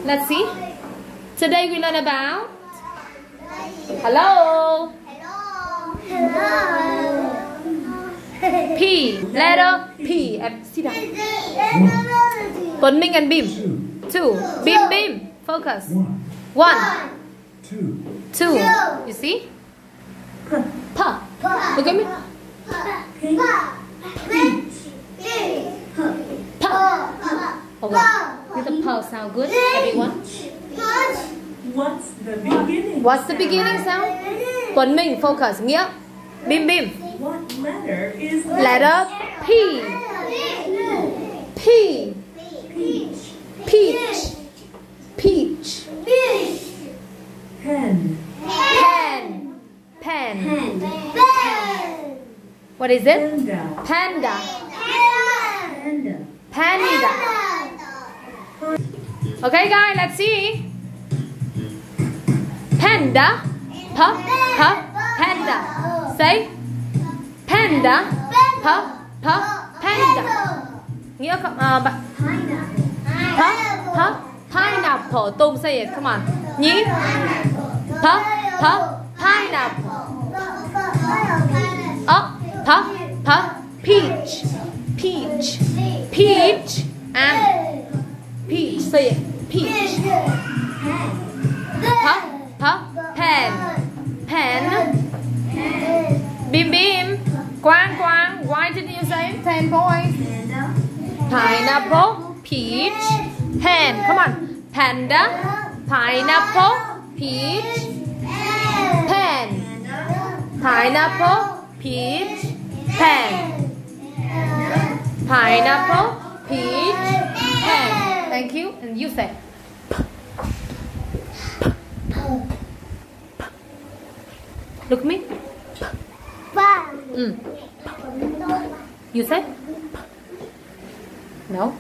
Let's see. Today we learn about hello. P. Letter P. Sit down. Tuấn Minh and Bim. 2. Bim. Focus. 1. 2. You see? Pa. Look at me. Pa. Okay. Did the pa sound good, everyone? What's the beginning sound? Tuấn Minh, focus. Nghĩa. Bim. What letter is that? Letter P. P. Peach. Pen. Pen. What is it? Panda. Panda. Okay, guys, let's see. Panda. Panda. Say. Panda. Panda. Nghĩa bạn. Pineapple. Tôm, say it. Come on. Nhí. Pineapple. Peach. And peach. Say it. Peach. Pen. Bim. Quang. Why did you say 10 points? Pineapple. Peach. Pen. Come on. Panda. Pineapple. Peach. Pen. Pineapple. Peach. Pen. Pineapple. Peach. Pen. Thank you. And you say. Look at me. You say? No.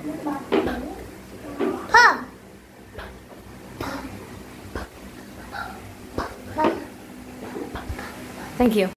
Thank you.